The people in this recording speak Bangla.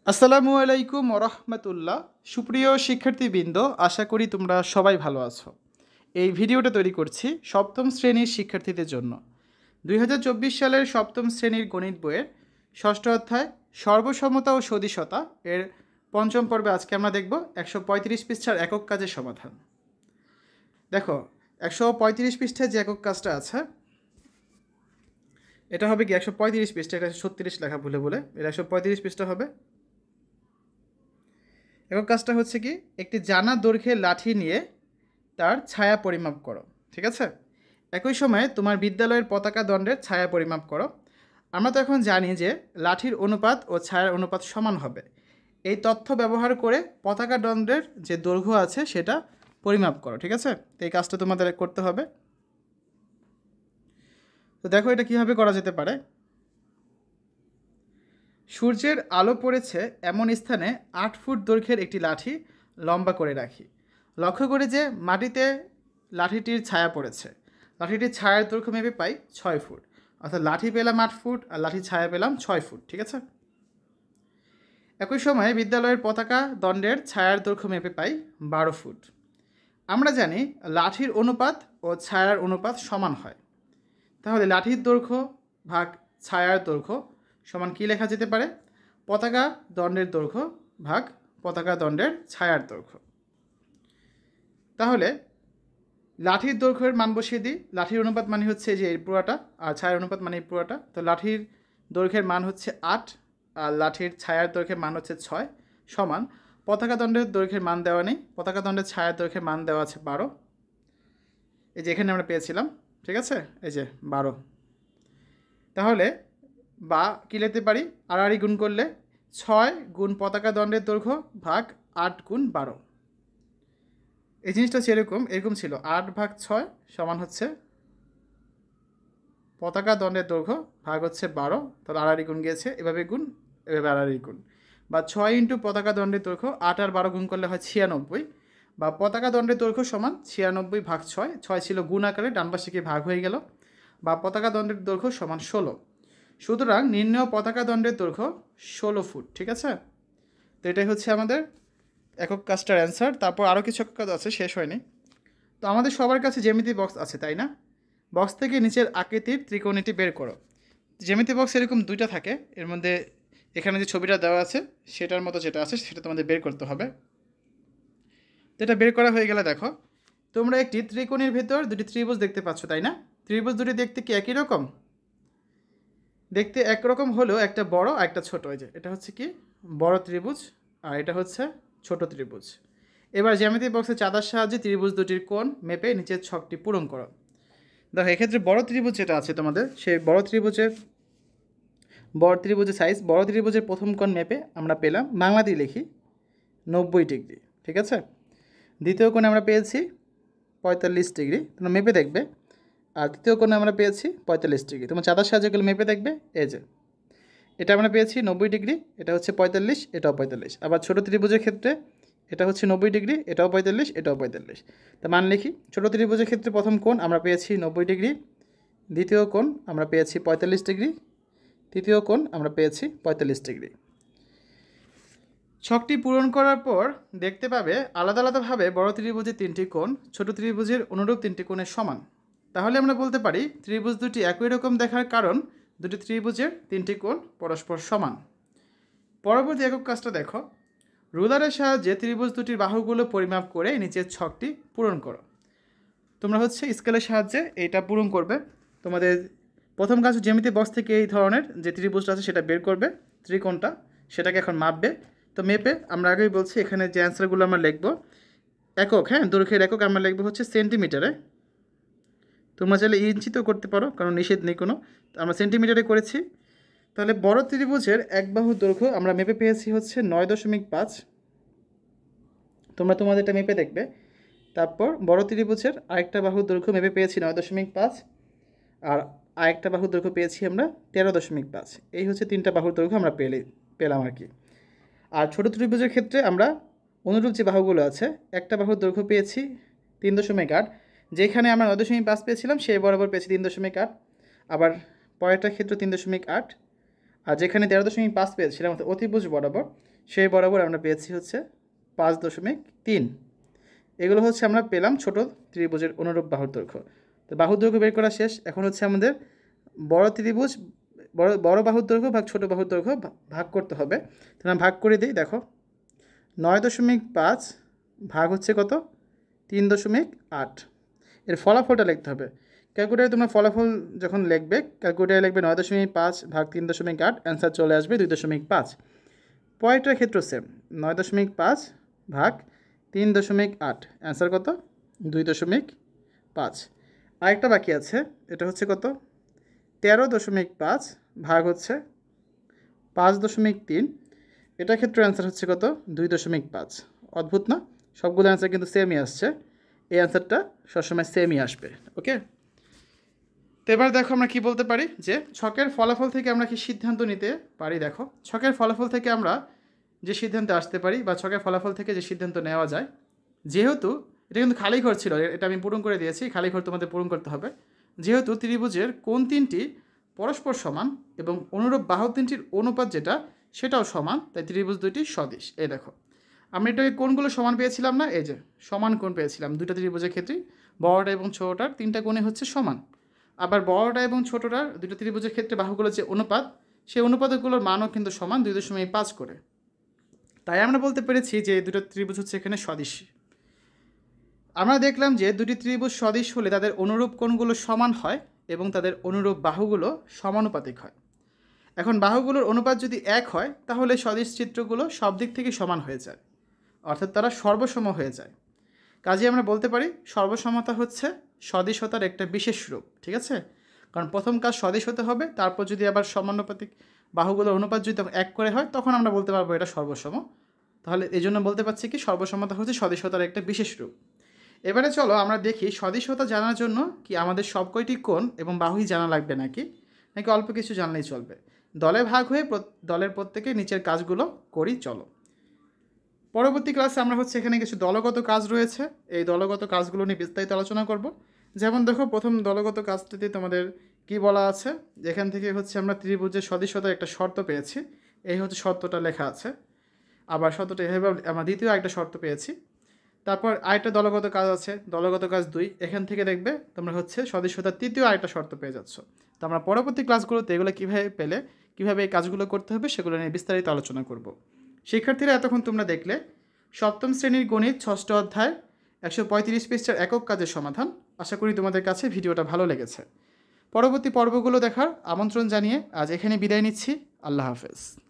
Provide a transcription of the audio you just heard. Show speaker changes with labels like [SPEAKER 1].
[SPEAKER 1] আসসালামু আলাইকুম ওরহমতুল্লাহ। সুপ্রিয় শিক্ষার্থীবৃন্দ, আশা করি তোমরা সবাই ভালো আছো। এই ভিডিওটা তৈরি করছি সপ্তম শ্রেণীর শিক্ষার্থীদের জন্য। 2024 সালের সপ্তম শ্রেণীর গণিত বইয়ের ষষ্ঠ অধ্যায় সর্বসমতা ও সদিশতা এর পঞ্চম পর্বে আজকে আমরা দেখব 135 পৃষ্ঠার একক কাজের সমাধান। দেখো, 135 পৃষ্ঠায় যে একক কাজটা আছে এটা হবে কি 135 পৃষ্ঠা, এটা 36 লেখা ভুলে বলে, এটা 135 পৃষ্ঠা হবে। একক কাজটা হচ্ছে কি, একটি জানা দৈর্ঘ্যের লাঠি নিয়ে তার ছায়া পরিমাপ করো। ঠিক আছে, একই সময়ে তোমার বিদ্যালয়ের পতাকা দণ্ডের ছায়া পরিমাপ করো। আমরা তো এখন জানি যে লাঠির অনুপাত ও ছায়ার অনুপাত সমান হবে। এই তথ্য ব্যবহার করে পতাকা দণ্ডের যে দৈর্ঘ্য আছে সেটা পরিমাপ করো। ঠিক আছে, তো এই কাজটা তোমাদের করতে হবে। তো দেখো এটা কীভাবে করা যেতে পারে। সূর্যের আলো পড়েছে এমন স্থানে 8 ফুট দৈর্ঘ্যের একটি লাঠি লম্বা করে রাখি। লক্ষ্য করে যে মাটিতে লাঠিটির ছায়া পড়েছে। লাঠিটির ছায়ার দৈর্ঘ্য মেপে পাই 6 ফুট, অর্থাৎ লাঠি পেলাম 8 ফুট আর লাঠির ছায়া পেলাম 6 ফুট। ঠিক আছে, একই সময়ে বিদ্যালয়ের পতাকা দণ্ডের ছায়ার দৈর্ঘ্য মেপে পাই 12 ফুট। আমরা জানি লাঠির অনুপাত ও ছায়ার অনুপাত সমান হয়, তাহলে লাঠির দৈর্ঘ্য ভাগ ছায়ার দৈর্ঘ্য সমান কী লেখা যেতে পারে? পতাকা দণ্ডের দৈর্ঘ্য ভাগ পতাকা দণ্ডের ছায়ার দৈর্ঘ্য। তাহলে লাঠির দৈর্ঘ্যের মান বসিয়ে দিই। লাঠির অনুপাত মানে হচ্ছে যে এই পুরাটা, আর ছায়ার অনুপাত মানে এই পুরাটা। তো লাঠির দৈর্ঘ্যের মান হচ্ছে 8 আর লাঠির ছায়ার দৈর্ঘ্যের মান হচ্ছে 6 সমান পতাকা দণ্ডের দৈর্ঘ্যের মান দেওয়া নেই, পতাকা দণ্ডের ছায়ার দৈর্ঘ্যের মান দেওয়া আছে 12। এই যে এখানে আমরা পেয়েছিলাম, ঠিক আছে, এই যে 12। তাহলে বা কী লিখতে পারি, আড়াআড়ি গুণ করলে 6 গুণ পতাকা দণ্ডের দৈর্ঘ্য ভাগ 8 গুণ 12। এই জিনিসটা হচ্ছে এরকম ছিল, 8 ভাগ 6 সমান হচ্ছে পতাকা দণ্ডের দৈর্ঘ্য ভাগ হচ্ছে 12, তাহলে আড়াআড়ি গুণ গিয়েছে, এভাবে গুণ, এভাবে আড়াআড়ি গুণ। বা 6 ইন্টু পতাকা দণ্ডের দৈর্ঘ্য, 8 আর 12 গুণ করলে হয় 96, বা পতাকা দণ্ডের দৈর্ঘ্য সমান 96 ভাগ 6, 6 ছিল গুণ আকারে, ডান পাশে কি ভাগ হয়ে গেল, বা পতাকা দণ্ডের দৈর্ঘ্য সমান 16। সুতরাং নির্ণেয় পতাকা দণ্ডের দৈর্ঘ্য 16 ফুট। ঠিক আছে, তো এটাই হচ্ছে আমাদের একক কাজটার অ্যান্সার। তারপর আরও কিছু একক কাজ আছে, শেষ হয়নি। তো আমাদের সবার কাছে জ্যামিতি বক্স আছে, তাই না? বক্স থেকে নিচের আকৃতির ত্রিকোণটি বের করো। জ্যামিতি বক্স এরকম দুইটা থাকে, এর মধ্যে এখানে যে ছবিটা দেওয়া আছে সেটার মতো যেটা আছে সেটা তোমাদের বের করতে হবে। তো এটা বের করা হয়ে গেলে দেখো, তোমরা একটি ত্রিকোণের ভেতর দুটি ত্রিভুজ দেখতে পাচ্ছ, তাই না? ত্রিভুজ দুটি দেখতে কি একই রকম? দেখতে একরকম হলেও একটা বড় আর একটা ছোট। এই যে এটা হচ্ছে কি বড় ত্রিভুজ আর এটা হচ্ছে ছোট ত্রিভুজ। এবার জ্যামিতি বক্সের চাঁদার সাহায্যে ত্রিভুজ দুটির কোণ মেপে নিচের ছকটি পূরণ করো। দেখো এক্ষেত্রে বড় ত্রিভুজ যেটা আছে তোমাদের, সেই বড় ত্রিভুজের সাইজ, বড় ত্রিভুজের প্রথম কোণ মেপে আমরা পেলাম, বাংলাতেই লিখি, 90 ডিগ্রি। ঠিক আছে, দ্বিতীয় কোণে আমরা পেয়েছি 45 ডিগ্রি, তোমরা মেপে দেখবে। আর তৃতীয় কোণে আমরা পেয়েছি 45 ডিগ্রি, তোমার চাঁদার সাহায্যে এগুলো মেপে দেখবে। এই যে এটা আমরা পেয়েছি 90 ডিগ্রি, এটা হচ্ছে 45, এটাও 45। আবার ছোটো ত্রিভুজের ক্ষেত্রে এটা হচ্ছে 90 ডিগ্রি, এটাও 45, এটাও 45। তা মান লিখি, ছোটো ত্রিভুজের ক্ষেত্রে প্রথম কোণ আমরা পেয়েছি 90 ডিগ্রি, দ্বিতীয় কোণ আমরা পেয়েছি 45 ডিগ্রি, তৃতীয় কোণ আমরা পেয়েছি 45 ডিগ্রি। ছকটি পূরণ করার পর দেখতে পাবে আলাদা আলাদাভাবে বড় ত্রিভুজের 3টি কোণ ছোট ত্রিভুজের অনুরূপ 3টি কোণের সমান। তাহলে আমরা বলতে পারি ত্রিভুজ দুটি একই রকম দেখার কারণ দুটি ত্রিভুজের 3টি কোণ পরস্পর সমান। পরবর্তী একক কাজটা দেখো, রুলারের সাহায্যে ত্রিভুজ দুটির বাহুগুলো পরিমাপ করে নিচের ছকটি পূরণ করো। তোমরা হচ্ছে স্কেলের সাহায্যে এইটা পূরণ করবে। তোমাদের প্রথম কাজ জ্যামিতি বক্স থেকে এই ধরনের যে ত্রিভুজটা আছে সেটা বের করবে, ত্রিকোণটা, সেটাকে এখন মাপবে। তো মেপে আমরা আগেই বলছি এখানে যে অ্যান্সারগুলো আমরা লিখব একক, হ্যাঁ, দৈর্ঘ্যের একক আমরা লিখবো হচ্ছে সেন্টিমিটারে। তোমরা চাইলে ইঞ্চিতেও করতে পারো, কারণ নিষেধ নেই কোনো, আমরা সেন্টিমিটারে করেছি। তাহলে বড় ত্রিভুজের এক বাহু দৈর্ঘ্য আমরা মেপে পেয়েছি হচ্ছে 9.5। তোমরা তোমাদেরটা মেপে দেখবে। তারপর বড় ত্রিভুজের আরেকটা বাহুর দৈর্ঘ্য মেপে পেয়েছি 9.5, আর আরেকটা বাহুর দৈর্ঘ্য পেয়েছি আমরা 13.5। এই হচ্ছে 3টা বাহুর দৈর্ঘ্য আমরা পেলাম আর কি। আর ছোটো ত্রিভুজের ক্ষেত্রে আমরা অনুরূপ যে বাহুগুলো আছে, একটা বাহুর দৈর্ঘ্য পেয়েছি 3.8, যেখানে আমরা 9.5 পেয়েছিলাম সেই বরাবর পেয়েছি 3.8, আবার পরেরটা ক্ষেত্র 3.8, আর যেখানে 13.5 পেয়েছিলাম অর্থাৎ অতিভুজ বরাবর, সেই বরাবর আমরা পেয়েছি হচ্ছে 5.3। এগুলো হচ্ছে আমরা পেলাম ছোট ত্রিভুজের অনুরূপ বাহুর দৈর্ঘ্য। তো বাহুর দৈর্ঘ্য বের করা শেষ। এখন হচ্ছে আমাদের বড় ত্রিভুজ বড় বাহুর দৈর্ঘ্য ভাগ ছোট বাহুর দৈর্ঘ্য ভাগ করতে হবে। তাহলে ভাগ করে দিই। দেখো 9.5 ভাগ হচ্ছে কত? 3.8। এর ফলাফলটা লিখতে হবে। ক্যালকুলেটারে তোমরা ফলাফল যখন লিখবে, ক্যালকুলেটারে লিখবে 9.5 ভাগ 3.8, অ্যান্সার চলে আসবে 2.5। পরেরটার ক্ষেত্রে সেম, 9.5 ভাগ 3.8, অ্যান্সার কত? 2.5। আরেকটা বাকি আছে, এটা হচ্ছে কত? 13.5 ভাগ হচ্ছে 5.3, এটার ক্ষেত্রে অ্যান্সার হচ্ছে কত? 2.5। অদ্ভুত না? সবগুলো অ্যান্সার কিন্তু সেমই আসছে। এই অ্যান্সারটা সবসময় সেমই আসবে। ওকে, তো এবার দেখো আমরা কি বলতে পারি যে ছকের ফলাফল থেকে আমরা কি সিদ্ধান্ত নিতে পারি। দেখো ছকের ফলাফল থেকে আমরা যে সিদ্ধান্তে আসতে পারি বা ছকের ফলাফল থেকে যে সিদ্ধান্ত নেওয়া যায়, যেহেতু এটা কিন্তু খালি ঘর ছিল, এটা আমি পূরণ করে দিয়েছি, খালি ঘর তোমাদের পূরণ করতে হবে। যেহেতু ত্রিভুজের কোণ তিনটি পরস্পর সমান এবং অনুরূপ বাহু তিনটির অনুপাত যেটা সেটাও সমান, তাই ত্রিভুজ দুইটি সদিশ। এই দেখো আমরা এটাকে কোণগুলো সমান পেয়েছিলাম না? এই যে সমান কোণ পেয়েছিলাম দুইটা ত্রিভুজের ক্ষেত্রেই, বড়টা এবং ছোটটার তিনটা কোণই হচ্ছে সমান। আবার বড়টা এবং ছোটটার দুটো ত্রিভুজের ক্ষেত্রে বাহুগুলোর যে অনুপাত, সেই অনুপাতগুলোর মানও কিন্তু সমান 2.5 করে। তাই আমরা বলতে পেরেছি যে দুটো ত্রিভুজ হচ্ছে এখানে সদিশ। আমরা দেখলাম যে দুটি ত্রিভুজ সদিশ হলে তাদের অনুরূপ কোণগুলো সমান হয় এবং তাদের অনুরূপ বাহুগুলো সমানুপাতিক হয়। এখন বাহুগুলোর অনুপাত যদি 1 হয় তাহলে সদিশ চিত্রগুলো সব দিক থেকে সমান হয়ে যায়, অর্থাৎ তারা সর্বসম হয়ে যায়। কাজে আমরা বলতে পারি সর্বসমতা হচ্ছে সদিশতার একটা বিশেষ রূপ। ঠিক আছে, কারণ প্রথম কাজ সদিশ হতে হবে, তারপর যদি আবার সমানুপাতিক বাহুগুলোর অনুপাত যদি 1 করে হয় তখন আমরা বলতে পারবো এটা সর্বসম। তাহলে এই জন্য বলতে পারছি কি সর্বসমতা হচ্ছে সদিশতার একটা বিশেষ রূপ। এবারে চলো আমরা দেখি সদিশতা জানার জন্য কি আমাদের সব কয়টি কোণ এবং বাহুই জানা লাগবে নাকি অল্প কিছু জানলেই চলবে। দলে ভাগ হয়ে দলের প্রত্যেকে নিচের কাজগুলো করি চলো। পরবর্তী ক্লাসে আমরা হচ্ছে এখানে কিছু দলগত কাজ রয়েছে, এই দলগত কাজগুলো নিয়ে বিস্তারিত আলোচনা করব। যেমন দেখো প্রথম দলগত কাজটিতে তোমাদের কি বলা আছে, যেখান থেকে হচ্ছে আমরা ত্রিভুজের সদিশতার একটা শর্ত পেয়েছি, এই হচ্ছে শর্তটা লেখা আছে। আবার শর্তটা এভাবে আমরা দ্বিতীয় একটা শর্ত পেয়েছি। তারপর আরেকটা দলগত কাজ আছে, দলগত কাজ 2, এখান থেকে দেখবে তোমরা হচ্ছে সদিশতার তৃতীয় আরেকটা শর্ত পেয়ে যাচ্ছ। তো আমরা পরবর্তী ক্লাসগুলোতে এগুলো কীভাবে পেলে কীভাবে এই কাজগুলো করতে হবে সেগুলো নিয়ে বিস্তারিত আলোচনা করব। শিক্ষার্থীরা এতক্ষণ তোমরা দেখলে সপ্তম শ্রেণীর গণিত 6ষ্ঠ অধ্যায় 135 পৃষ্ঠার একক কাজের সমাধান। আশা করি তোমাদের কাছে ভিডিওটা ভালো লেগেছে। পরবর্তী পর্বগুলো দেখার আমন্ত্রণ জানিয়ে আজ এখানে বিদায় নিচ্ছি। আল্লাহ হাফেজ।